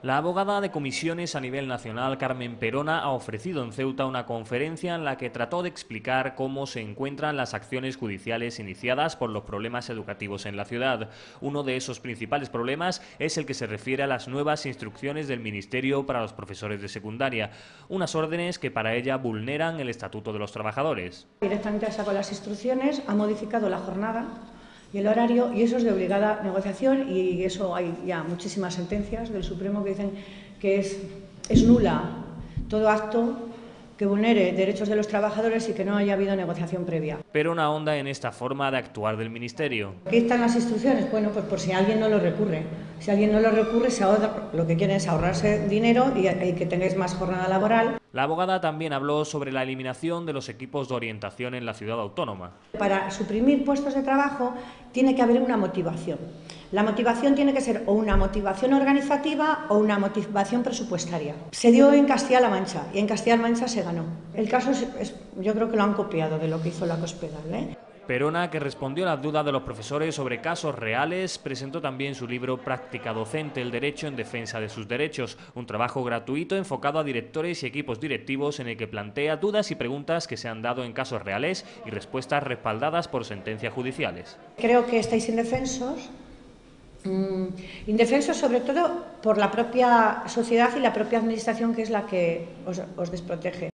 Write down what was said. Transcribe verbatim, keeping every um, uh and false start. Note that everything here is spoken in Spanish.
La abogada de comisiones a nivel nacional, Carmen Perona, ha ofrecido en Ceuta una conferencia en la que trató de explicar cómo se encuentran las acciones judiciales iniciadas por los problemas educativos en la ciudad. Uno de esos principales problemas es el que se refiere a las nuevas instrucciones del Ministerio para los profesores de secundaria, unas órdenes que para ella vulneran el Estatuto de los Trabajadores. Directamente ha sacado las instrucciones, ha modificado la jornada y el horario, y eso es de obligada negociación, y eso hay ya muchísimas sentencias del Supremo que dicen que es, es nula todo acto que vulnere derechos de los trabajadores y que no haya habido negociación previa. Perona ahonda en esta forma de actuar del Ministerio. ¿Qué están las instrucciones? Bueno, pues por si alguien no lo recurre. Si alguien no lo recurre, se ahorra, lo que quieren es ahorrarse dinero y, y que tengáis más jornada laboral. La abogada también habló sobre la eliminación de los equipos de orientación en la ciudad autónoma. Para suprimir puestos de trabajo tiene que haber una motivación. La motivación tiene que ser o una motivación organizativa o una motivación presupuestaria. Se dio en Castilla-La Mancha y en Castilla-La Mancha se ganó. El caso es, es, yo creo que lo han copiado de lo que hizo la Cospedal, ¿eh? Perona, que respondió a las dudas de los profesores sobre casos reales, presentó también su libro Práctica Docente, el derecho en defensa de sus derechos, un trabajo gratuito enfocado a directores y equipos directivos en el que plantea dudas y preguntas que se han dado en casos reales y respuestas respaldadas por sentencias judiciales. Creo que estáis indefensos, mmm, indefensos sobre todo por la propia sociedad y la propia administración, que es la que os, os desprotege.